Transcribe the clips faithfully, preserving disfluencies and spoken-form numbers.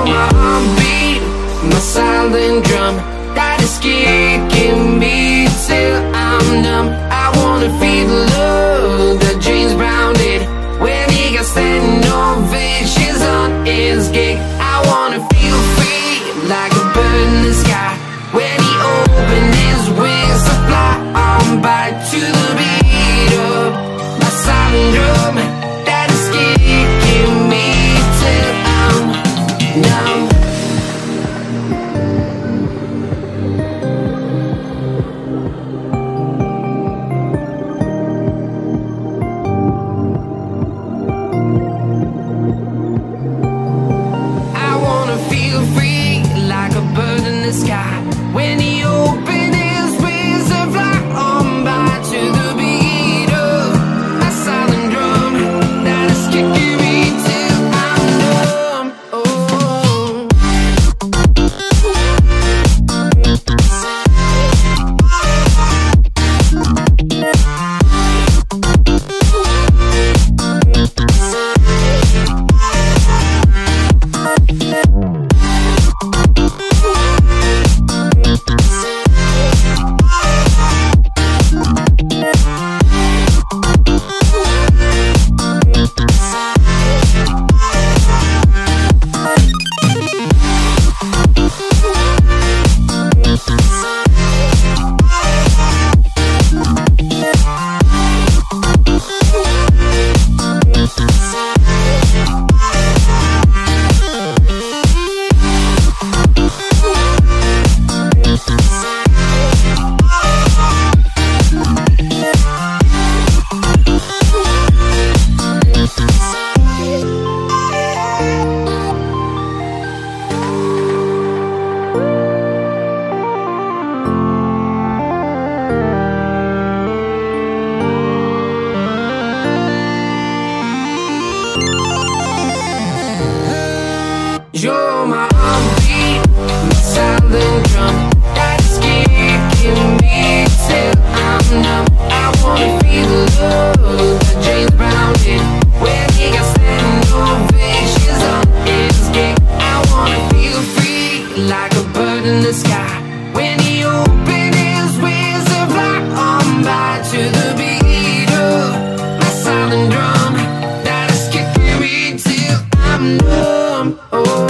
my heartbeat, my silent drum that is kicking me till I'm numb. I wanna feel the love that James Brown did when he got standing ovations on his gig. I wanna feel free like a bird in the sky when he opened his wings to fly on by to the beat of my silent drum that is kicking me till I'm numb. I wanna feel free like a bird in the sky when he opened his wings and fly on by to the beat of my silent drum that is kicking me till I'm numb. Oh. You're my heartbeat, my silent drum that's kicking me till I'm numb. I wanna feel the love that James Brown did when he got standing ovations on his gig. I wanna feel free like a bird in the sky when he opened his wings and fly on by to the beat of my silent drum that is kicking me till I'm numb. Oh.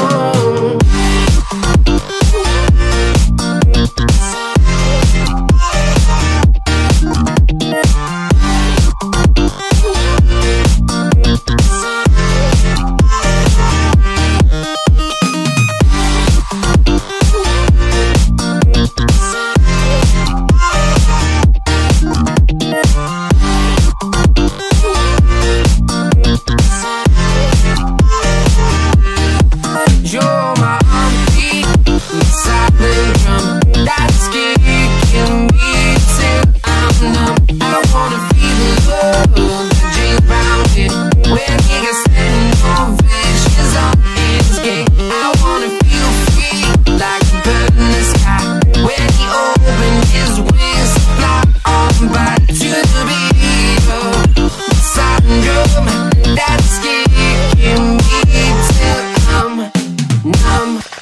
You're my heartbeat, my silent drum that's kicking me till I'm numb. I wanna feel the love that James Brown did when he got standing ovations on his gig. I wanna feel free like a bird in the sky when he opened his wings to fly on by to the beat of my silent drum that's kicking me till I'm numb.